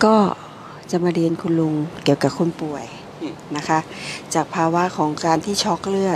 ก็จะมาเรียนคุณลุงเกี่ยวกับคนป่วยนะคะจากภาวะของการที่ช็อกเลือด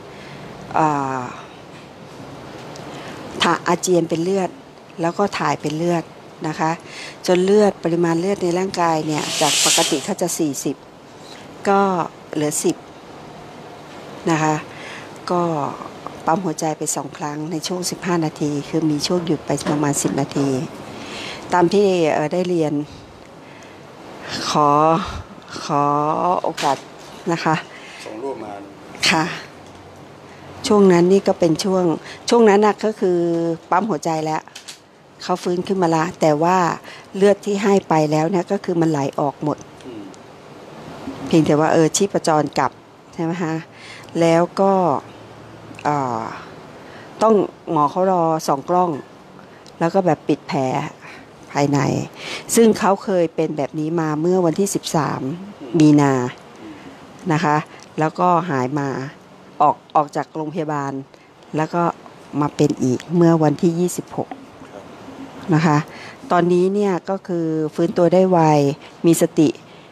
อาเจียนเป็นเลือดแล้วก็ถ่ายเป็นเลือดนะคะจนเลือดปริมาณเลือดในร่างกายเนี่ยจากปกติเขาจะ40ก็เหลือ10นะคะก็ปั๊มหัวใจไป2ครั้งในช่วง15นาทีคือมีช่วงหยุดไปประมาณ10นาทีตามที่ได้เรียนขอโอกาสนะคะส่งรูปมาค่ะช่วงนั้นนี่ก็เป็นช่วงนั้นนะก็คือปั๊มหัวใจแล้วเขาฟื้นขึ้นมาละแต่ว่าเลือดที่ให้ไปแล้วเนี่ยก็คือมันไหลออกหมดเพียงแต่ว่าชีพจรกลับใช่ไหมคะแล้วก็ต้องหมอเขารอ2กล้องแล้วก็แบบปิดแผลภายในซึ่งเขาเคยเป็นแบบนี้มาเมื่อวันที่13มีนานะคะแล้วก็หายมาออกจากโรงพยาบาลแล้วก็มาเป็นอีกเมื่อวันที่26นะคะตอนนี้เนี่ยก็คือฟื้นตัวได้ไวมีสติ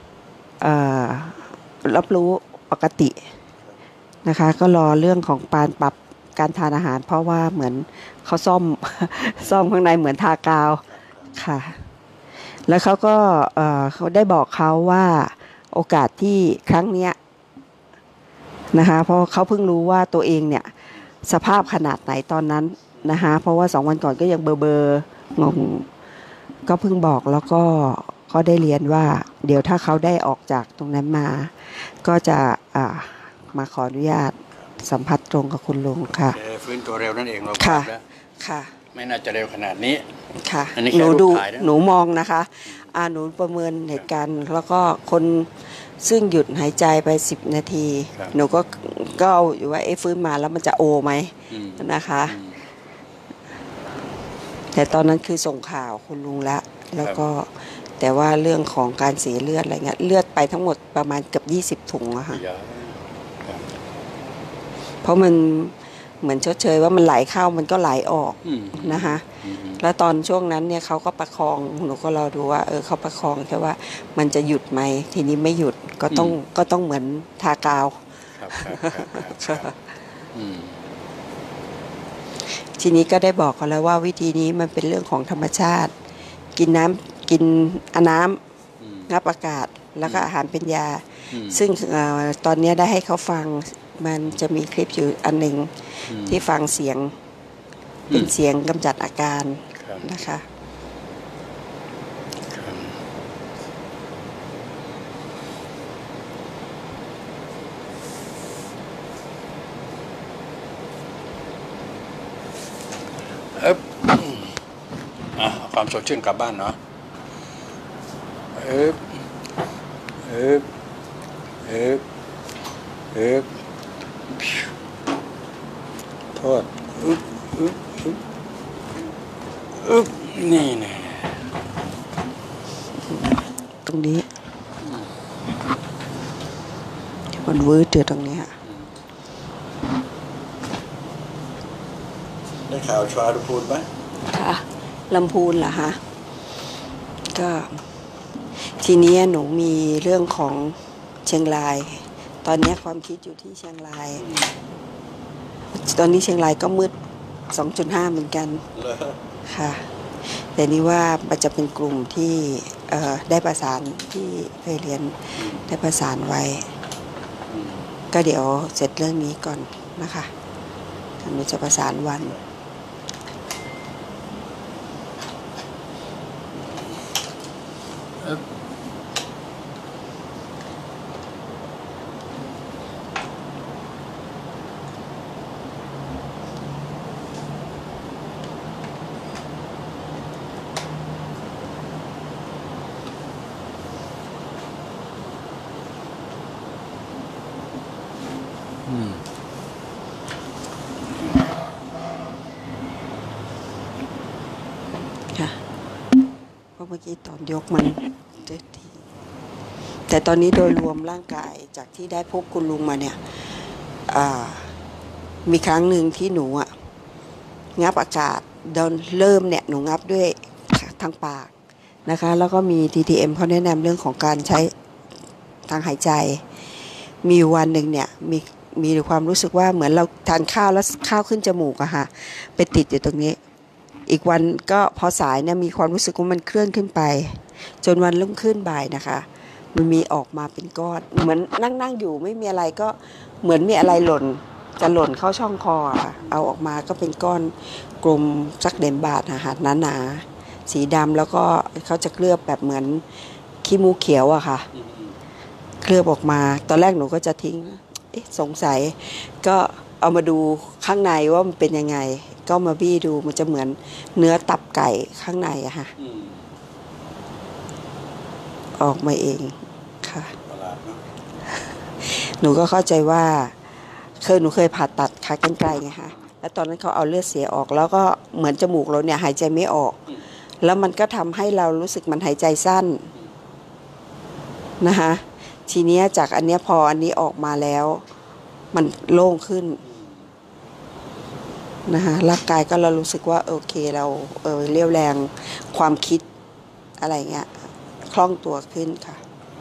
รับรู้ปกตินะคะก็รอเรื่องของการปรับการทานอาหารเพราะว่าเหมือนเขาซ่อมข้างในเหมือนทากาวค่ะแล้วเขาก็เขาได้บอกเขาว่าโอกาสที่ครั้งเนี้ยนะคะเพราะเขาเพิ่งรู้ว่าตัวเองเนี่ยสภาพขนาดไหนตอนนั้นนะคะเพราะว่า2วันก่อนก็ยังเบอร์งงก็เพิ่งบอกแล้วก็ได้เรียนว่าเดี๋ยวถ้าเขาได้ออกจากตรงนั้นมาก็จะมาขออนุญาตสัมผัสตรงกับคุณลุงค่ะฟื้นตัวเร็วนั่นเองเราค่ะค่ะไม่น่าจะเร็วขนาดนี้ค่ะหนูดูหนูมองนะคะหนูประเมินเหตุการณ์แล้วก็คนซึ่งหยุดหายใจไป10นาทีหนูก็เอาอยู่ว่าฟื้นมาแล้วมันจะโอไหมนะคะแต่ตอนนั้นคือส่งข่าวคุณลุงแล้วก็แต่ว่าเรื่องของการเสียเลือดอะไรเงี้ยเลือดไปทั้งหมดประมาณเกือบ20ถุงอะค่ะเพราะมันเหมือนเฉยๆว่ามันไหลเข้ามันก็ไหลออกนะคะแล้วตอนช่วงนั้นเนี่ยเขาก็ประคองหนูก็รอดูว่าเขาประคองแค่ว่ามันจะหยุดไหมทีนี้ไม่หยุดก็ต้องเหมือนทากาวทีนี้ก็ได้บอกเขาแล้วว่าวิธีนี้มันเป็นเรื่องของธรรมชาติกินน้ำงับอากาศแล้วก็อาหารเป็นยาซึ่งตอนนี้ได้ให้เขาฟังมันจะมีคลิปอยู่อันหนึ่งที่ฟังเสียงเป็นเสียงกำจัดอาการนะคะความสดชื่นกลับบ้านเนาะโทษนี่ตรงนี้มันวืดเดือดตรงนี้ค่ะได้ข่าวชวาลำพูนไหมค่ะลำพูนเหรอคะก็ทีนี้หนูมีเรื่องของเชียงรายตอนนี้ความคิดอยู่ที่เชียงรายตอนนี้เชียงรายก็มืด 2.5 เหมือนกันค่ะแต่นี่ว่ามันจะเป็นกลุ่มที่ได้ประสานที่เคยเรียนได้ประสานไว้ก็เดี๋ยวเสร็จเรื่องนี้ก่อนนะคะหนูจะประสานวันค่ะเพราะเมื่อกี้ตอนยกมันเจ็บทีแต่ตอนนี้โดยรวมร่างกายจากที่ได้พบคุณลุงมาเนี่ยมีครั้งหนึ่งที่หนูงับอากาศเริ่มเนี่ยหนูงับด้วยทางปากนะคะแล้วก็มี TTM เขาแนะนำเรื่องของการใช้ทางหายใจมีวันหนึ่งเนี่ยมีความรู้สึกว่าเหมือนเราทานข้าวแล้วข้าวขึ้นจมูกอะค่ะไปติดอยู่ตรงนี้อีกวันก็พอสายเนี่ยมีความรู้สึกว่ามันเคลื่อนขึ้นไปจนวันรุ่งขึ้นบ่ายนะคะมันมีออกมาเป็นก้อนเหมือนนั่งอยู่ไม่มีอะไรก็เหมือนมีอะไรหล่นจะหล่นเข้าช่องคอค่ะเอาออกมาก็เป็นก้อนกลมสักเดมบาทนะคะหนาๆสีดำแล้วก็เขาจะเคลือบแบบเหมือนขี้มูกเขียวอะค่ะเคลือบออกมาตอนแรกหนูก็จะทิ้งสงสัยก็เอามาดูข้างในว่ามันเป็นยังไงก็มาบี้ดูมันจะเหมือนเนื้อตับไก่ข้างในอะค่ะออกมาเองค่ะหนูก็เข้าใจว่าหนูเคยผ่าตัดขากรรไกรไงคะแล้วตอนนั้นเขาเอาเลือดเสียออกแล้วก็เหมือนจมูกเราเนี่ยหายใจไม่ออกแล้วมันก็ทำให้เรารู้สึกมันหายใจสั้นนะคะทีนี้จากอันนี้พออันนี้ออกมาแล้วมันโล่งขึ้นนะคะร่างกายก็เรารู้สึกว่าโอเคเราเรี่ยวแรงความคิดอะไรเงี้ยคล่องตัวขึ้นค่ะ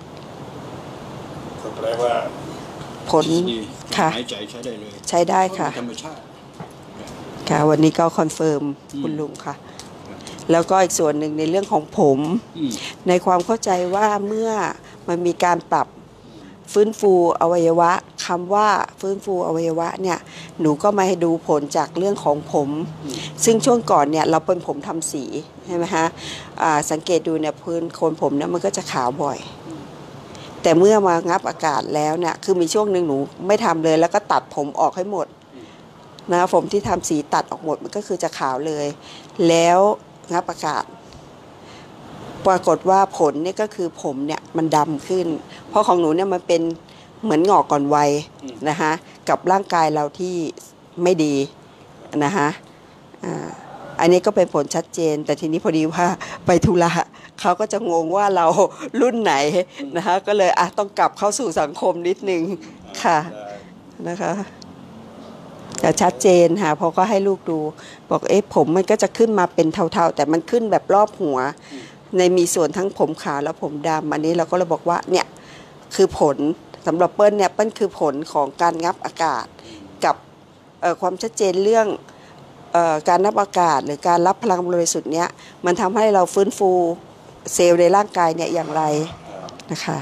ก็แปลว่าผลค่ะหายใจใช้ได้เลยใช้ได้ค่ะธรรมชาติค่ะวันนี้ก็คอนเฟิร์มคุณลุงค่ะแล้วก็อีกส่วนหนึ่งในเรื่องของผมในความเข้าใจว่าเมื่อมันมีการปรับฟื้นฟูอวัยวะคำว่าฟื้นฟูอวัยวะเนี่ยหนูก็มาให้ดูผลจากเรื่องของผมซึ่งช่วงก่อนเนี่ยเราเป็นผมทำสีใช่ไหมคะสังเกตดูเนี่ยพื้นโคนผมเนี่ยมันก็จะขาวบ่อยแต่เมื่อมางับอากาศแล้วเนี่ยคือมีช่วงหนึ่งหนูไม่ทำเลยแล้วก็ตัดผมออกให้หมดนะผมที่ทำสีตัดออกหมดมันก็คือจะขาวเลยแล้วงับอากาศปรากฏว่าผลเนี่ยก็คือผมเนี่ยมันดำขึ้นเพราะของหนูเนี่ยมันเป็นเหมือนงอกก่อนวัยนะคะกับร่างกายเราที่ไม่ดีนะคะอันนี้ก็เป็นผลชัดเจนแต่ทีนี้พอดีว่าไปธุระเขาก็จะงงว่าเรารุ่นไหนนะคะก็เลยต้องกลับเข้าสู่สังคมนิดนึงค่ะนะคะแต่ชัดเจนค่ะพอก็ให้ลูกดูบอกผมมันก็จะขึ้นมาเป็นเทาๆแต่มันขึ้นแบบรอบหัวในมีส่วนทั้งผมขาวและผมดำอันนี้เราก็เลยบอกว่าเนี่ยคือผลสำหรับเปิ้ลเนี่ยเปิ้ลคือผลของการงับอากาศกับความชัดเจนเรื่องการนับอากาศหรือการรับพลังบริสุทธิ์เนี้ยมันทำให้เราฟื้นฟูเซลล์ในร่างกายเนี่ยอย่างไรนะคะ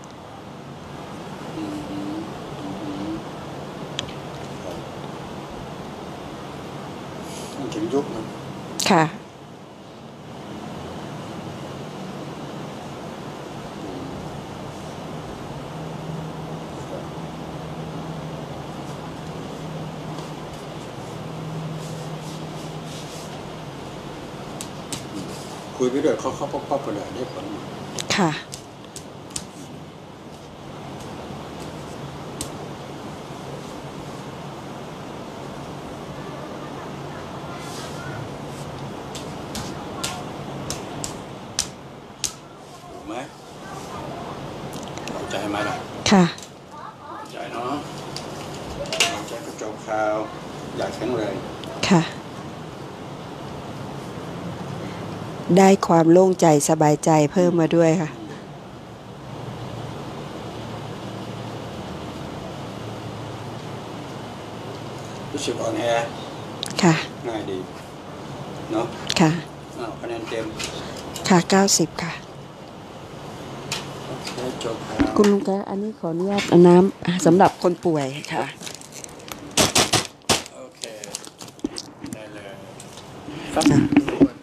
ถึงยุคมันค่ะคุยไปด้วยเขาป๊อปไปเลยได้ผลค่ะถูกไหมเข้าใจไหมล่ะค่ะเข้าใจเนาะเข้าใจก็จบข่าวอยากแข็งแรงค่ะได้ความโล่งใจสบายใจเพิ่มมาด้วยค่ะรู้สึกอ่อนแอค่ะง่ายดีเนาะค่ะคะแนนเต็มค่ะ90ค่ะจบคุณลุงคะอันนี้ขออนุญาตน้ำสำหรับคนป่วยค่ะโอเคได้เลย